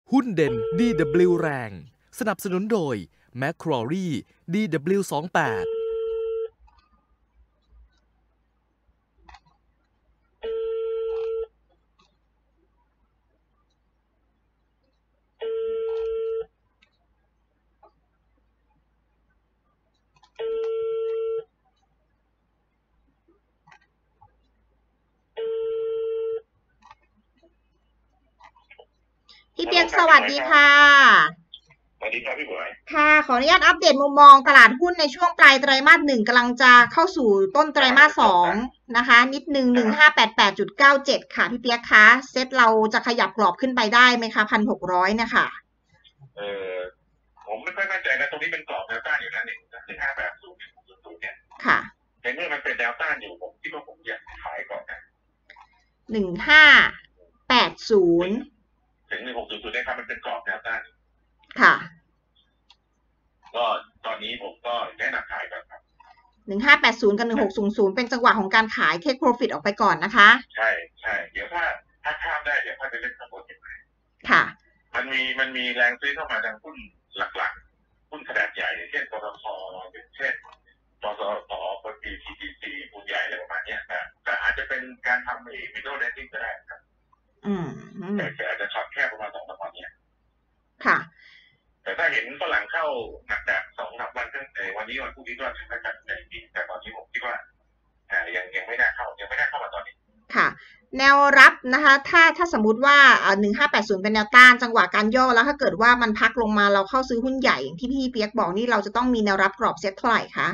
หุ้นเด่น DW แรงสนับสนุนโดย Macquarie DW28 พี่เปียกสวัสดีค่ะสวัสดีครับพี่บอยค่ะขออนุญาตอัปเดตมุมมองตลาดหุ้นในช่วงปลายไตรมาส 1กำลังจะเข้าสู่ต้นไตรมาส 2นะคะนิดนึง 1588.97 ค่ะพี่เปียกคะเซ็ตเราจะขยับกรอบขึ้นไปได้ไหมคะ 1,600 เนี่ยค่ะผมไม่ค่อยมั่นใจนะตรงนี้เป็นกรอบแนวต้านอยู่นะ1580 เนี่ยค่ะในเมื่อมันเป็นแนวต้านอยู่ผมคิดว่าผมอยากขายก่อนนะ 1580 ถึง1600ได้ครับมันเป็นกรอบแนวต้านค่ะก็ตอนนี้ผมก็แนะนำขายก่อนครับ 1580กับ1600เป็นจังหวะของการขายเทคโปรฟิตออกไปก่อนนะคะใช่เดี๋ยวถ้าข้ามได้เดี๋ยวถ้าจะเล่นข้างบนยังไงค่ะมันมีแรงซื้อเข้ามาทางหุ้นหลักๆหุ้นขนาดใหญ่อย่างเช่นปตทอย่างเช่นปตทปตท TTC หุ้นใหญ่อะไรประมาณนี้นะแต่อาจจะเป็นการทำmiddle landing ก็ได้ครับแต่อาจจะช็อตแค่ประมาณ2 วันนี้ค่ะแต่ถ้าเห็นฝรั่งเข้าหนักแบบ2-3 วันตั้งแต่วันนี้วันพรุ่งนี้ก็จะไม่กันในปีแต่ตอนนี้ผมคิดว่ายังไม่น่าเข้ามาตอนนี้ค่ะแนวรับนะคะถ้าสมมุติว่า1580เป็นแนวต้านจังหวะการย่อแล้วถ้าเกิดว่ามันพักลงมาเราเข้าซื้อหุ้นใหญ่อย่างที่พี่เปียกบอกนี่เราจะต้องมีแนวรับกรอบเซ็ตเท่าไหร่คะ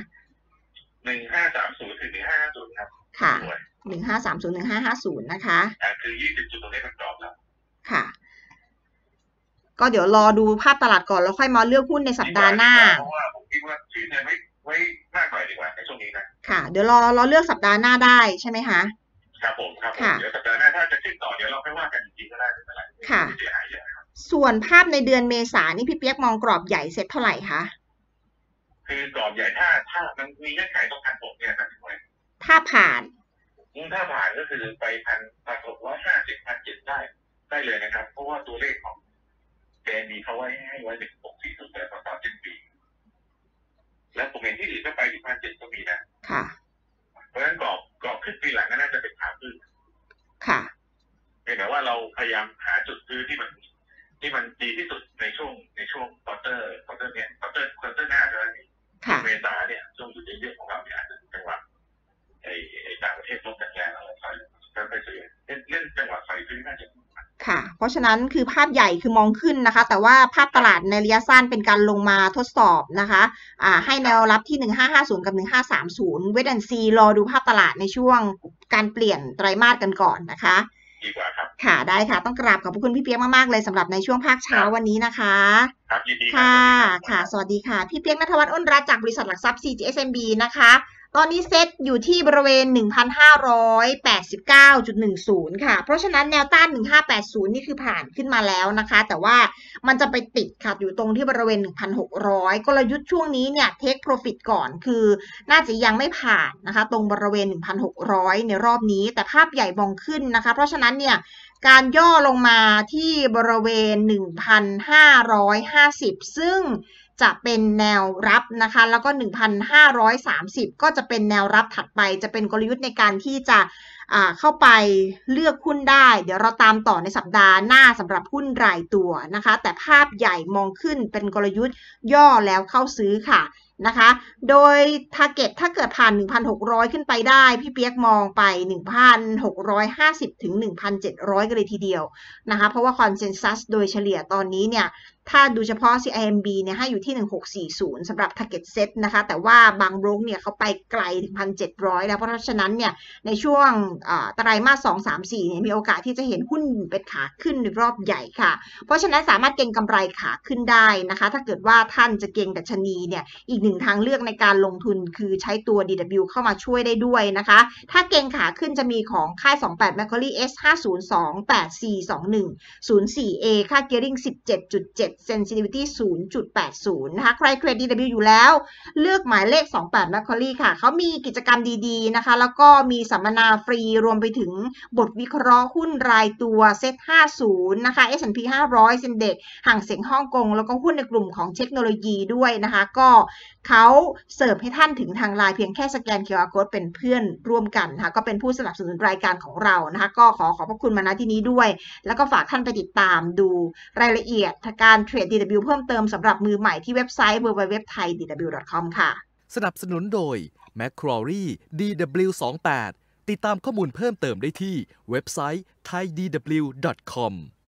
1530ถึง1550ครับค่ะ1530 1550นะคะคือ20จุดตรงนี้เป็นกรอบแล้วค่ะก็เดี๋ยวรอดูภาพตลาดก่อนแล้วค่อยมาเลือกหุ้นในสัปดาห์หน้าเพราะว่าผมคิดว่าถือเงินไว้มากหน่อยดีกว่าในช่วงนี้นะค่ะเดี๋ยวรอเลือกสัปดาห์หน้าได้ใช่ไหมคะครับผมเดี๋ยวสัปดาห์หน้าถ้าจะขึ้นต่อเดี๋ยวเราค่อยว่ากันอีกทีก็ได้ไม่เป็นไรค่ะส่วนภาพในเดือนเมษายนนี่พี่เปียกมองกรอบใหญ่เซ็ตเท่าไหร่คะคือกรอบใหญ่ถ้ามันมีเงื่อนไขตรง1,600เนี่ยนะพี่บอยถ้าผ่านก็คือไป1,650 1,700ได้เลยนะครับเพราะว่าตัวเลขของแกมีเขาให้ไว้1640แต่ตอนสิ้นปีแล้วผมเห็นที่อื่นก็ไปถึง1,700ก็มีนะค่ะเพราะฉะนั้นกรอบขึ้นปีหลังก็น่าจะเป็นขาขึ้นค่ะเพียงแต่ว่าเราพยายามหาจุดซื้อที่มันดีที่สุดในช่วงควอเตอร์เนี่ยควอเตอร์หน้าจะมีเมษาเนี่ยช่วงจุดเยอะๆของเราเนี่ยอาจจะจังหวะไอ้ต่างประเทศลดแรงๆแล้วเราไปซื้อเล่นจังหวะใส่ซื้อน่าจะค่ะเพราะฉะนั้นคือภาพใหญ่คือมองขึ้นนะคะแต่ว่าภาพตลาดในระยะสั้นเป็นการลงมาทดสอบนะคะให้แนวรับที่1550กับ1530เวทแอนด์ซีรอดูภาพตลาดในช่วงการเปลี่ยนไตรมาสกันก่อนนะคะดีกว่าครับค่ะได้ค่ะต้องกราบขอบคุณพี่เปียกมากๆเลยสำหรับในช่วงภาคเช้าวันนี้นะคะครับยินดีค่ะสวัสดีค่ะพี่เปียกณัฐวัฒน์อ้นรัตน์จากบริษัทหลักทรัพย์ CGSMB นะคะตอนนี้เซ็ตอยู่ที่บริเวณ 1,589.10 ค่ะเพราะฉะนั้นแนวต้าน1580นี่คือผ่านขึ้นมาแล้วนะคะแต่ว่ามันจะไปติดขัดอยู่ตรงที่บริเวณ 1,600 กลยุทธ์ช่วงนี้เนี่ยเทคโปรฟิตก่อนคือน่าจะยังไม่ผ่านนะคะตรงบริเวณ 1,600 ในรอบนี้แต่ภาพใหญ่มองขึ้นนะคะเพราะฉะนั้นเนี่ยการย่อลงมาที่บริเวณ 1,550 ซึ่งจะเป็นแนวรับนะคะแล้วก็ 1,530 ก็จะเป็นแนวรับถัดไปจะเป็นกลยุทธ์ในการที่จะเข้าไปเลือกหุ้นได้เดี๋ยวเราตามต่อในสัปดาห์หน้าสำหรับหุ้นรายตัวนะคะแต่ภาพใหญ่มองขึ้นเป็นกลยุทธ์ย่อแล้วเข้าซื้อค่ะนะคะโดย target ถ้าเกิดผ่าน 1,600 ขึ้นไปได้พี่เปียกมองไป 1,650 ถึง 1,700 กันเลยทีเดียวนะคะเพราะว่า consensus โดยเฉลี่ยตอนนี้เนี่ยถ้าดูเฉพาะ CIMB เนี่ยให้อยู่ที่ 1640 สำหรับ target set นะคะแต่ว่าบางโบรกเนี่ยเขาไปไกลถึง 1,700 แล้วเพราะฉะนั้นเนี่ยในช่วงไตรมาส 2-3-4 เนี่ยมีโอกาสที่จะเห็นหุ้นเป็นขาขึ้นในรอบใหญ่ค่ะเพราะฉะนั้นสามารถเก็งกำไรขาขึ้นได้นะคะถ้าเกิดว่าท่านจะเก็งดัชนีเนี่ยอีกงทางเลือกในการลงทุนคือใช้ตัว DW เข้ามาช่วยได้ด้วยนะคะถ้าเก่งขาขึ้นจะมีของค่าย28 Macquarie S502 8421 04A ค่า gearing 17.7 sensitivity 0.80 นะคะใครเทรด DW อยู่แล้วเลือกหมายเลข28 Macquarie ค่ะเขามีกิจกรรมดีๆนะคะแล้วก็มีสัมมนาฟรีรวมไปถึงบทวิเคราะห์หุ้นรายตัวเซ็ต50นะคะ S&P 500 เซ็นเด็กห่างเสียงฮ่องกงแล้วก็หุ้นในกลุ่มของเทคโนโลยีด้วยนะคะก็เขาเสิร์ฟให้ท่านถึงทางไลน์เพียงแค่สแกน QR Code เป็นเพื่อนร่วมกันนะคะก็เป็นผู้สนับสนุนรายการของเรานะคะก็ขอบพระคุณมาณที่นี้ด้วยแล้วก็ฝากท่านไปติดตามดูรายละเอียดการเทรด DW เพิ่มเติมสำหรับมือใหม่ที่เว็บไซต์ www.thaidw.com ค่ะสนับสนุนโดย Macquarie DW28 ติดตามข้อมูลเพิ่มเติมได้ที่เว็บไซต์ thaidw.com